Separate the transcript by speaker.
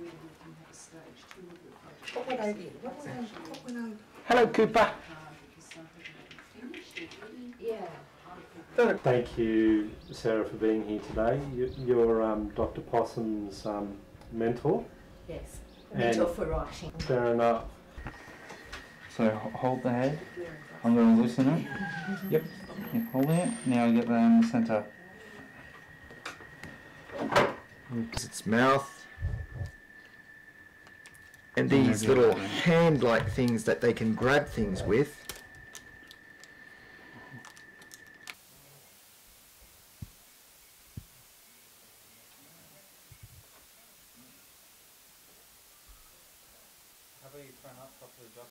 Speaker 1: What would I do? What would I?
Speaker 2: Hello, Cooper.
Speaker 1: Yeah.
Speaker 2: Thank you, Sarah, for being here today. You're Dr. Possum's mentor.
Speaker 1: Yes. Mentor for writing.
Speaker 2: Fair enough.
Speaker 3: So hold the head. I'm going to loosen it. Yep. You're holding it. Now get that in the centre.
Speaker 4: Its mouth. And these little hand-like things that they can grab things with.
Speaker 3: How about you turn up properly, Josh?